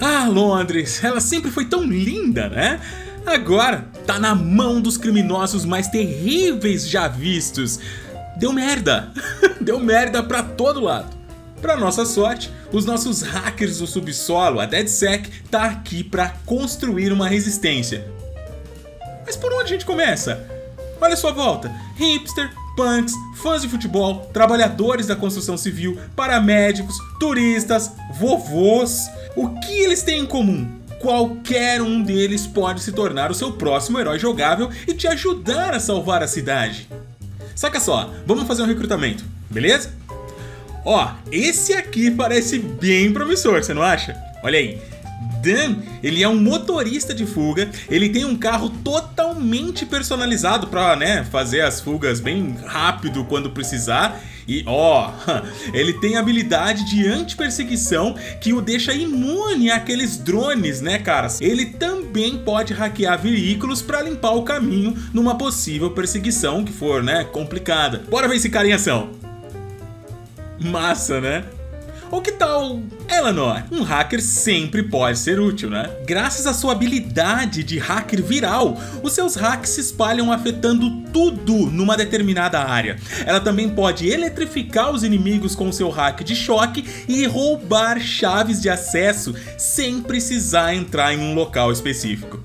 Ah, Londres, ela sempre foi tão linda, né? Agora tá na mão dos criminosos mais terríveis já vistos. Deu merda, deu merda pra todo lado. Pra nossa sorte, os nossos hackers do subsolo, a DedSec, tá aqui pra construir uma resistência. Mas por onde a gente começa? Olha a sua volta, hipster, punks, fãs de futebol, trabalhadores da construção civil, paramédicos, turistas, vovôs. O que eles têm em comum? Qualquer um deles pode se tornar o seu próximo herói jogável e te ajudar a salvar a cidade. Saca só, vamos fazer um recrutamento, beleza? Ó, esse aqui parece bem promissor, você não acha? Olha aí. Dan, ele é um motorista de fuga, ele tem um carro totalmente personalizado pra, fazer as fugas bem rápido quando precisar. E ó, ele tem habilidade de anti-perseguição que o deixa imune àqueles drones, né, cara? Ele também pode hackear veículos pra limpar o caminho numa possível perseguição que for, complicada. Bora ver esse cara em ação. Massa, né? Ou que tal Eleanor? Um hacker sempre pode ser útil, né? Graças à sua habilidade de hacker viral, os seus hacks se espalham afetando tudo numa determinada área. Ela também pode eletrificar os inimigos com seu hack de choque e roubar chaves de acesso sem precisar entrar em um local específico.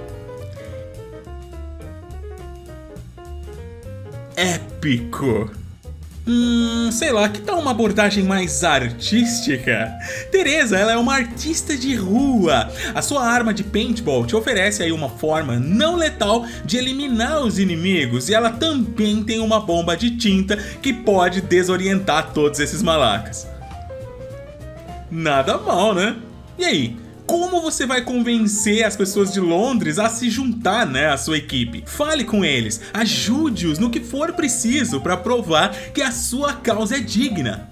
Épico! Sei lá, que tal uma abordagem mais artística? Teresa, ela é uma artista de rua. A sua arma de paintball te oferece aí uma forma não letal de eliminar os inimigos. E ela também tem uma bomba de tinta que pode desorientar todos esses malacas. Nada mal, né? E aí? Como você vai convencer as pessoas de Londres a se juntar, à sua equipe? Fale com eles, ajude-os no que for preciso para provar que a sua causa é digna.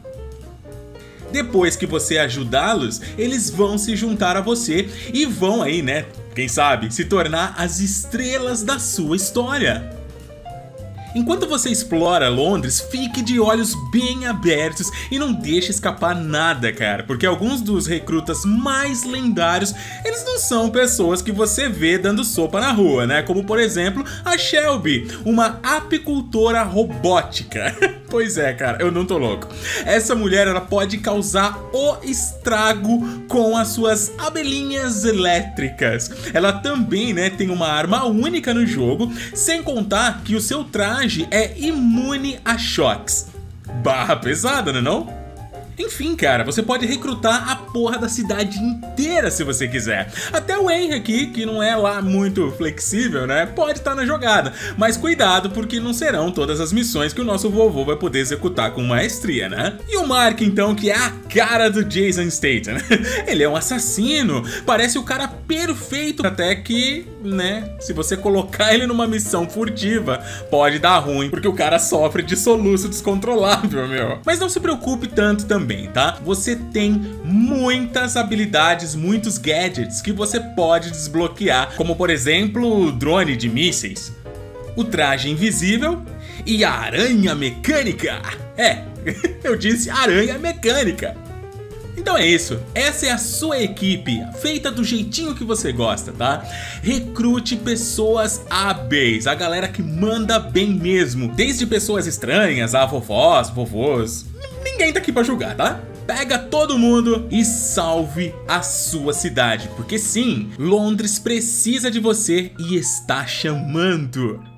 Depois que você ajudá-los, eles vão se juntar a você e vão aí, quem sabe, se tornar as estrelas da sua história. Enquanto você explora Londres, fique de olhos bem abertos e não deixe escapar nada, cara, porque alguns dos recrutas mais lendários, eles não são pessoas que você vê dando sopa na rua, como por exemplo a Shelby, uma apicultora robótica. Pois é, cara, eu não tô louco. Essa mulher, ela pode causar o estrago com as suas abelhinhas elétricas. Ela também, tem uma arma única no jogo, sem contar que o seu traje é imune a choques. Barra pesada, não? Enfim, cara, você pode recrutar a porra da cidade inteira se você quiser. Até o Henry aqui, que não é lá muito flexível, pode estar na jogada. Mas cuidado, porque não serão todas as missões que o nosso vovô vai poder executar com maestria, E o Mark, então, que é a cara do Jason Statham. Ele é um assassino, parece o cara perfeito, até que, se você colocar ele numa missão furtiva, pode dar ruim, porque o cara sofre de soluço descontrolável, meu. Mas não se preocupe tanto também, tá? Você tem muitas habilidades, muitos gadgets que você pode desbloquear, como por exemplo o drone de mísseis, o traje invisível e a aranha mecânica. Eu disse aranha mecânica. Então é isso, essa é a sua equipe, feita do jeitinho que você gosta, tá? Recrute pessoas hábeis, a galera que manda bem mesmo, desde pessoas estranhas a vovós, vovôs. Ninguém tá aqui pra julgar, tá? Pega todo mundo e salve a sua cidade, porque sim, Londres precisa de você e está chamando.